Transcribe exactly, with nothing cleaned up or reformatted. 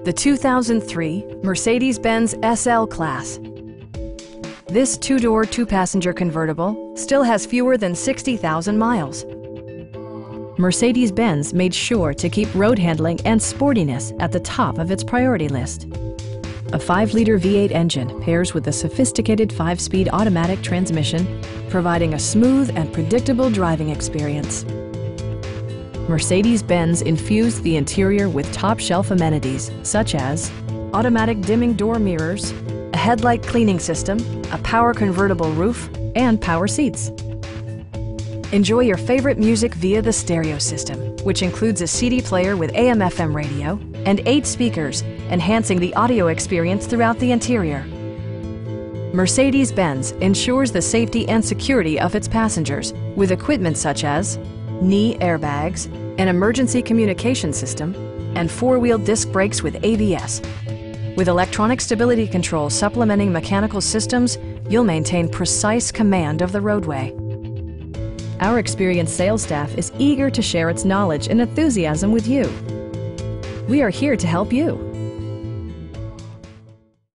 the two thousand three Mercedes-Benz S L Class. This two-door, two-passenger convertible still has fewer than sixty thousand miles. Mercedes-Benz made sure to keep road handling and sportiness at the top of its priority list. A five liter V eight engine pairs with a sophisticated five speed automatic transmission, providing a smooth and predictable driving experience. Mercedes-Benz infused the interior with top-shelf amenities such as automatic dimming door mirrors, a headlight cleaning system, a power convertible roof, and power seats. Enjoy your favorite music via the stereo system, which includes a C D player with A M F M radio and eight speakers, enhancing the audio experience throughout the interior. Mercedes-Benz ensures the safety and security of its passengers with equipment such as knee airbags, an emergency communication system, and four-wheel disc brakes with A B S. With electronic stability control supplementing mechanical systems, you'll maintain precise command of the roadway. Our experienced sales staff is eager to share its knowledge and enthusiasm with you. We are here to help you.